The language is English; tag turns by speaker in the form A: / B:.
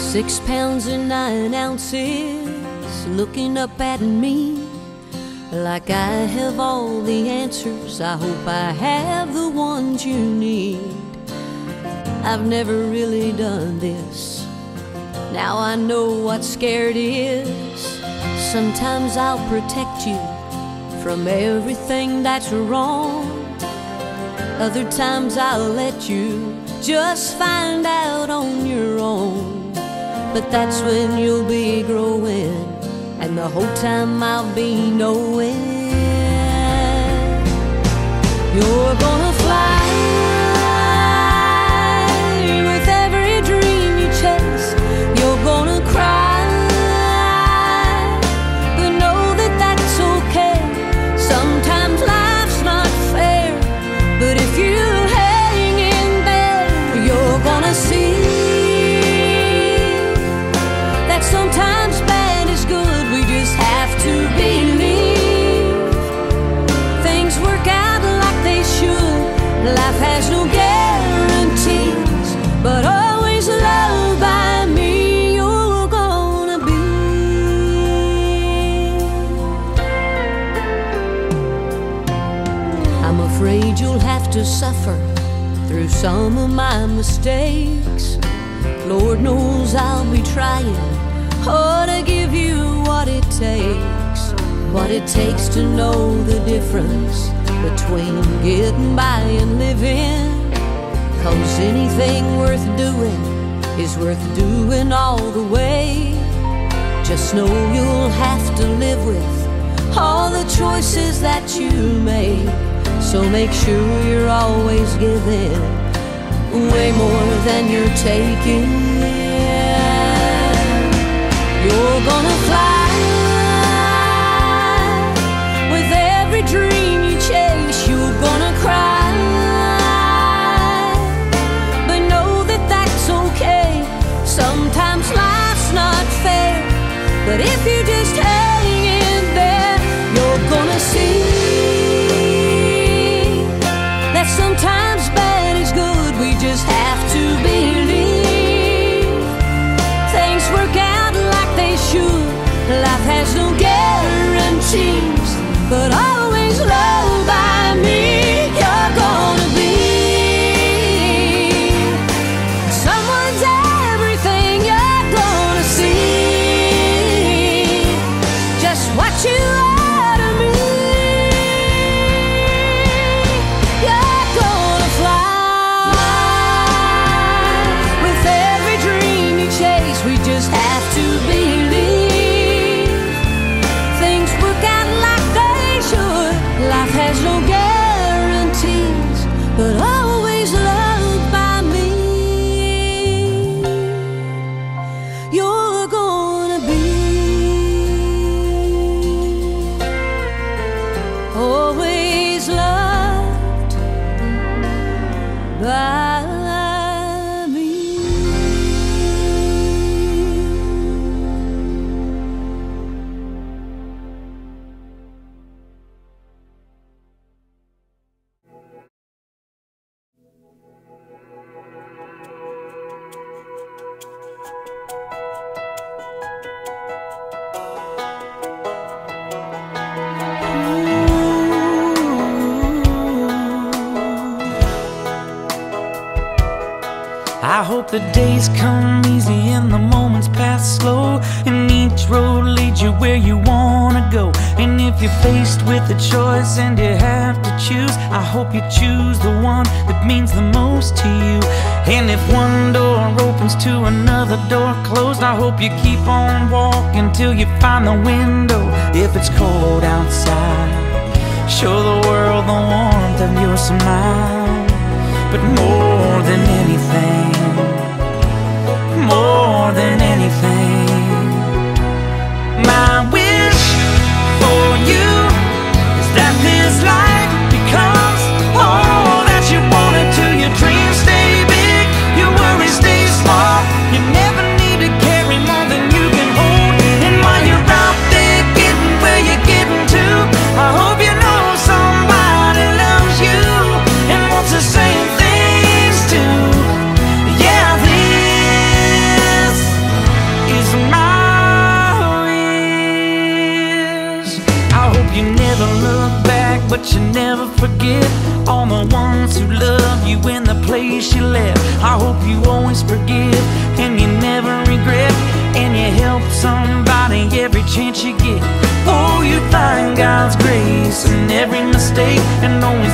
A: 6 pounds and 9 ounces, looking up at me like I have all the answers. I hope I have the ones you need. I've never really done this. Now I know what scared is. Sometimes I'll protect you from everything that's wrong. Other times I'll let you just find out on your own. But that's when you'll be growing, and the whole time I'll be knowing you're gonna fly with every dream you chase. You're gonna cry, but know that that's okay. Sometimes life's not fair, but if you hang in there, you're gonna see that sometimes bad is good. We just have to believe things work out like they should. Life has no guarantees, but always loved by me you're gonna be. I'm afraid you'll have to suffer through some of my mistakes. Lord knows I'll be trying to give you what it takes to know the difference between getting by and living. 'Cause anything worth doing is worth doing all the way. Just know you'll have to live with all the choices that you make. So make sure you're always giving way more than you're taking. You're gonna fly with every dream you chase. You're gonna cry, but know that that's okay. Sometimes life's not fair, but if you just hang in there, you're gonna see that sometimes bad is good. We just have to believe things work out like they should. Life has no guarantees, but always loved by me you're gonna be. Someone's everything you're gonna see. Just what you are to me. You're gonna fly with every dream you chase. We just have to believe things work out like they should. Life has no guarantees, but always loved by me you're gonna be. Always loved by me.
B: I hope the days come easy and the moments pass slow, and each road leads you where you wanna go. And if you're faced with a choice and you have to choose, I hope you choose the one that means the most to you. And if one door opens to another door closed, I hope you keep on walking till you find the window. If it's cold outside, show the world the warmth of your smile. But more than anything, more than anything, my wish for you is that this life becomes all that you want it to. Your dreams stay big, your worries stay small. You never need to carry more than you can hold. And while you're out there getting where you're getting to, I hope you know somebody loves you and wants the same things too. Yeah, this but you never forget all the ones who love you in the place you left. I hope you always forgive and you never regret, and you help somebody every chance you get. Oh, you find God's grace in every mistake, and knowing